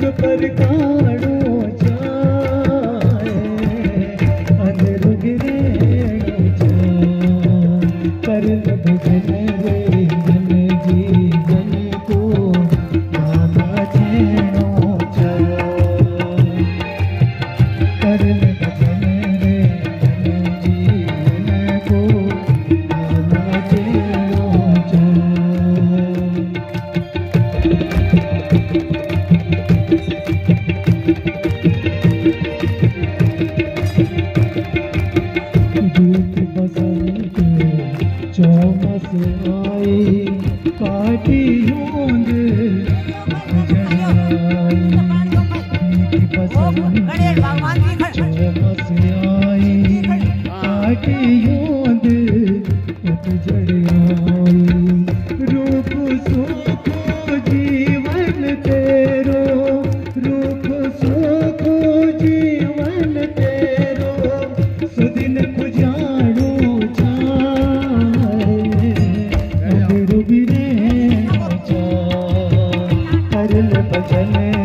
पर काड़ो जाए अंधेरो गिरेणो जाए कर भजन रे मन जीवन को नामा छेणो जाए कर भजन रे मन जीवन को नामा छेणो जाए। बसंत चौमस आई काटी यूंद जड़ाई बसंत चौमस आई काटी यूंद जड़ाई रूप सुखो जीवन तेरो रूप सुखो जीवन तेरो सुदिन खुजाड़ो भजन